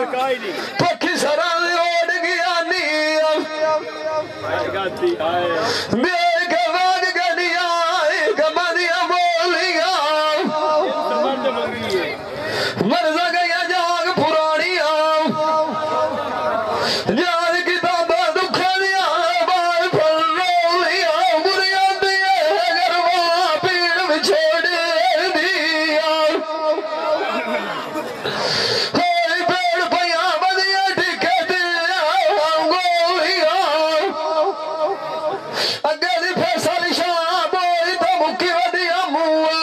पक्षी सरा ओढ़ गया मरजा गया जाग पुरानिया जाग किताबा दुखा दिया बाल फल रोलिया बुरिया दिए गरबा पीड़ में छोड़ दिया पेड़ पैया बदिया टिके दिया गोलिया अगे दी फैसल शाह बोई तो मुक्की वदिया मुआ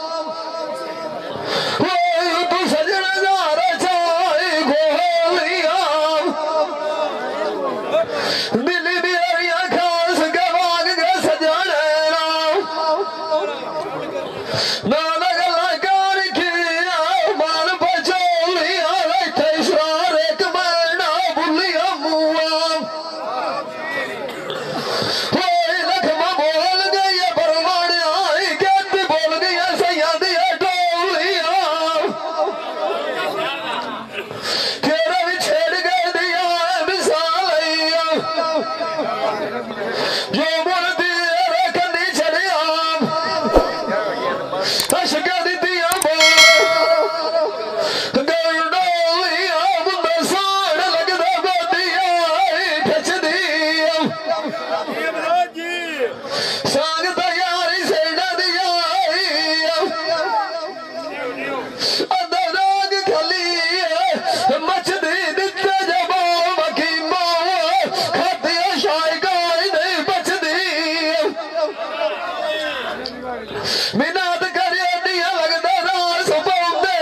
मिन्नत करियो दिया लगदा नाल सुपाउंदे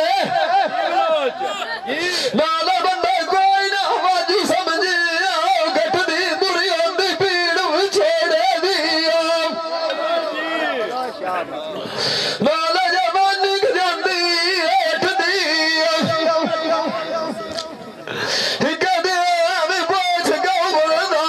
नाल बंदा कोई ना वाजू समझिया गठदी बुरी होंदी पीड़ छोड़े दिया नाल जवानी जांदी उठदी कदे मैं पूछ गौ बोलदा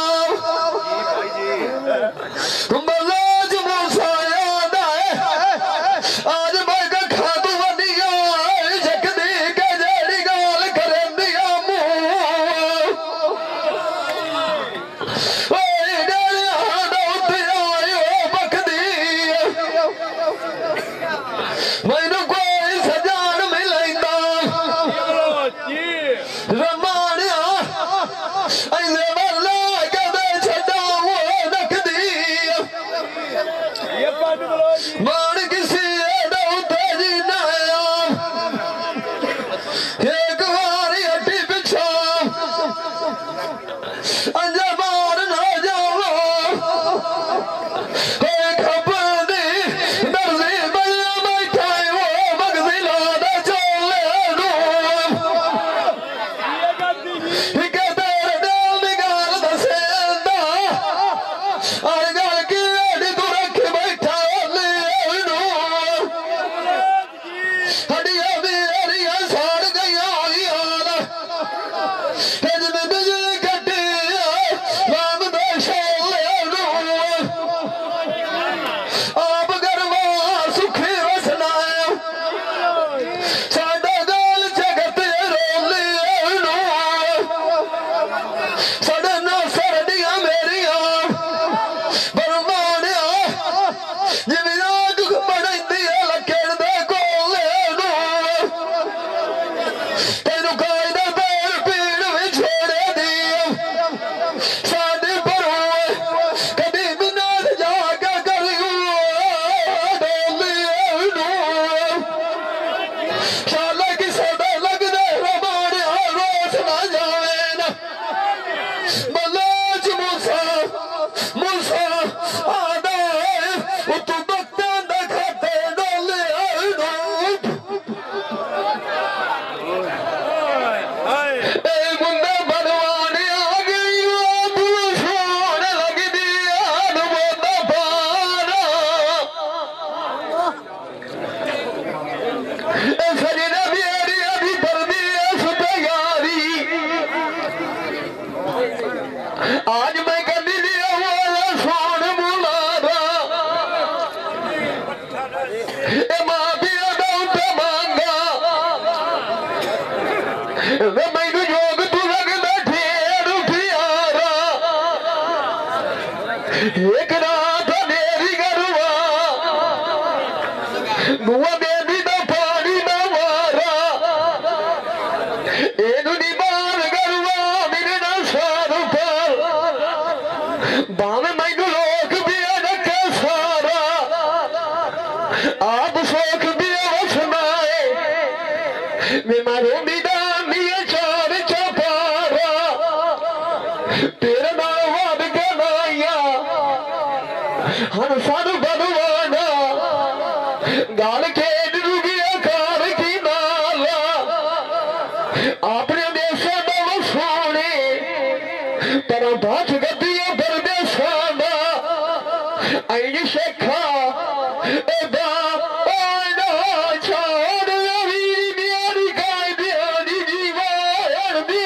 आज मैं कभी दिया वाला सोन मुलादा ए मां भी अदा मांगा मैं बुआ बेबी दा पानी ना मारा एनु नी मार गरवा मेरे ना सार पर बावे मैनू लोग भी रखे सारा आप सोख भी वसनाए मैं मारो मिदान दिए चार चपारा तेरे नाल वाद गनाया हन सानू बनवाना गाल के डूगिया कार की नाला अपने देशा दा वसोने पर बात गद्दिया परदेसा दा आई शेखा एदा ओना छोड़ वी मेरी गाय दियानी दीवार दे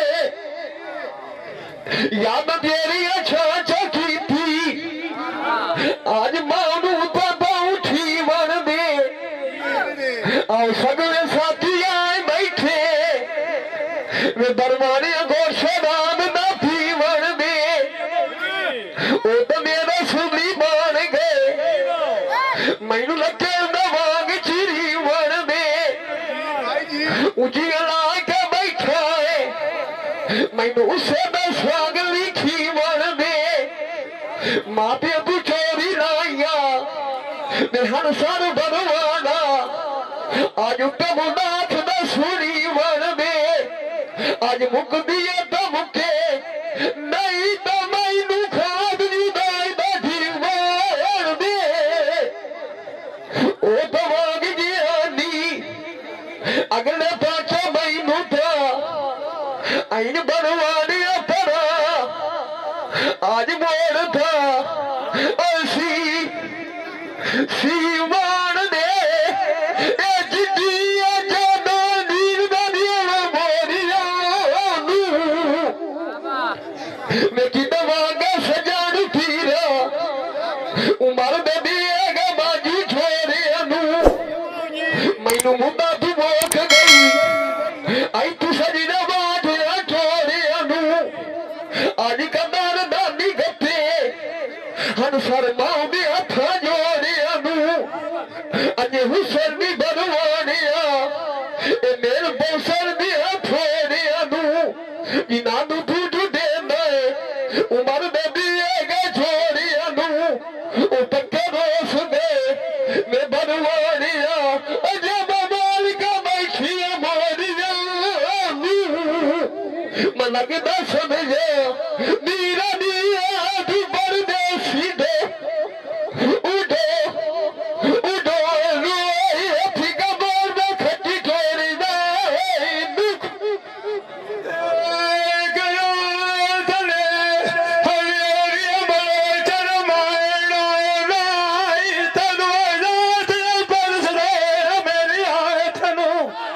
याद तेरी अच्छा की थी आज मानू पापा उठी बन दे और सगले साथी आए बैठे वे दरबारी गोशदान ना थी बन दे ओ तो मेरा सुनी बन गए मैनू लगे नवांग चिरी बन दे ऊंची ला के बैठा है मैनू उससे स्वाग लिखी बन दे माँ प्यो तू चोरी लाइया मैं हर सार बनवाना आज कमुनाथ दा सुनी बन दे आज मुक दिए तो मुके नहीं तो मैनू खाद जुदाई दा जीवन दे ओ तो वाग जियानी अगले पाछे मैनू था आइन बनवाने पड़ा आज मोड़ था सीमान दे जिद्दिया जाना नीर दनिया मोरिया मैं की दवागा सजान पीरा उमर दे दिएगा बाजी छोरे अनु मैनू मुद्दा तू मोख गई आई तू सजना बाजे छोरे अनु आज कदार दादी गप्पे हन सर माओ दे हथा जोड़े अनु अजे हुसैन भी बनवाने ए मेरे बौसर भी हथोड़े अनु इना नु तू देना उमर दे दिएगा छोड़े अनु ओ पक्के रोस दे मैं बनवाने अजे बबाल का बैठिया मोरिया मैं लगदा समझे मीरा दिया तू परदेसी दे उठो उठो रोई फिका बोर में खट्टी ठोरी दे दुख गयो तले हरियारी बलोचन मायना राई तनु रात पर सरे मेरी आए तनु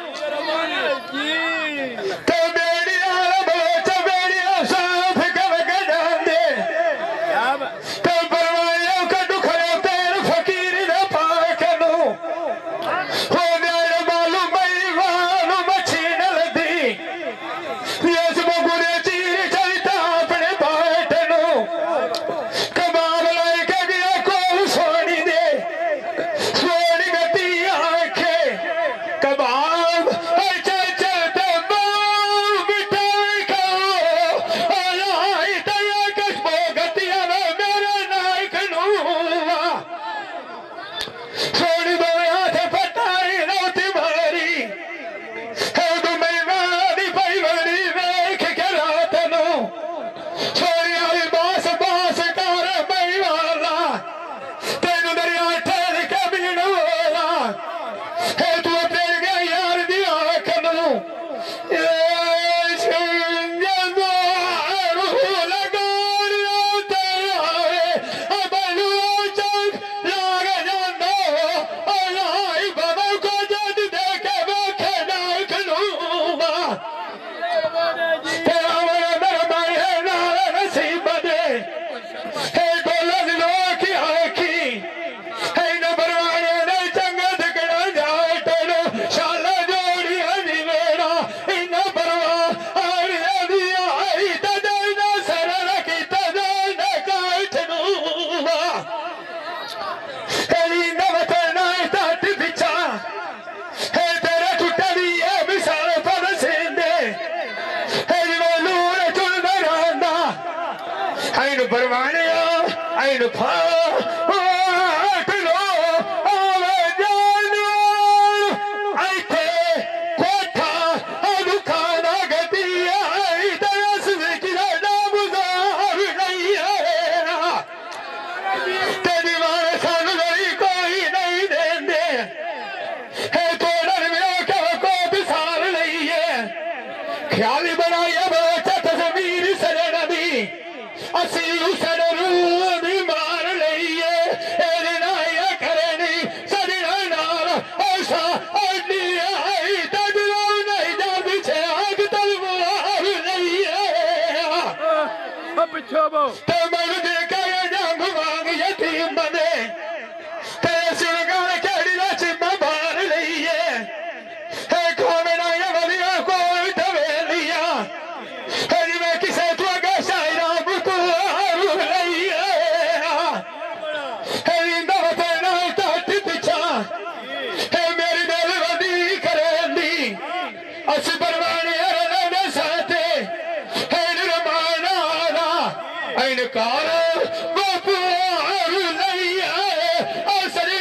तो मेरी आए बलोच मेरी साथ कर गजान दे तो परवाया का दुखड़े तेर फकीर न पाकनु हो मेरे मालूम मालूम मछीन लदी यस बगुरे चीर चलता अपने बाटनु कबाब लाई के गया कोल सोनी दे सोनी गती आंखे कबाब चल चलते बाल मिठाई खाओ आई तया कस्बो गतिया मेरे नायक नूवा सोनी बोया थे पटाई रोती भरी है तू मेरी परिवारी देख के रात नु सोनी आई बास बास कर मई वाला तेनु दरिया ठहर के बीन वाला है तू तेरे गया यार दिया कनु इन फाट लो आवे जानवर आइथे कोठा दुखाना गति आई दस विचरा नाम गुजार नहीं है तेरी मां सानू गरी कोई नहीं देंदे है तोड़न में क्या को बिसार नहीं है ख्याल बनाया बचा तस्वीर सजन दी असी उसन रूह दी मार लईए एरे नाया करनी सजना नाल ऐसा अड्डी आई तजलो नहीं जा पीछे आग तलवार लईए पिछो बो ते मन देखा ये जंग मांग यतीम बने ते सिरगार केड़ी दा चिम्मा बार लईए है खोमे ना ये वलिया कोई तवेलिया है जिवें किसे तू अगे शायरा बुतवार लईए है इंदा वतना टट पिछा है मेरी दिल वदी करेंदी अस परवाने रने साथे है निरमाना इनकार वफार लईए असरी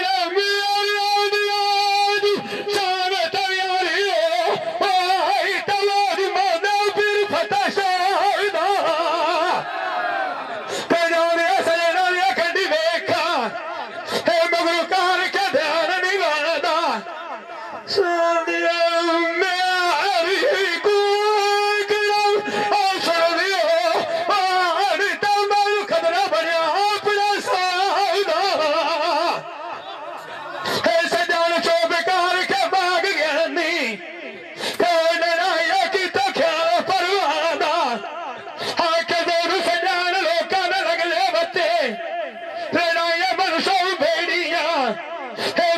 Hey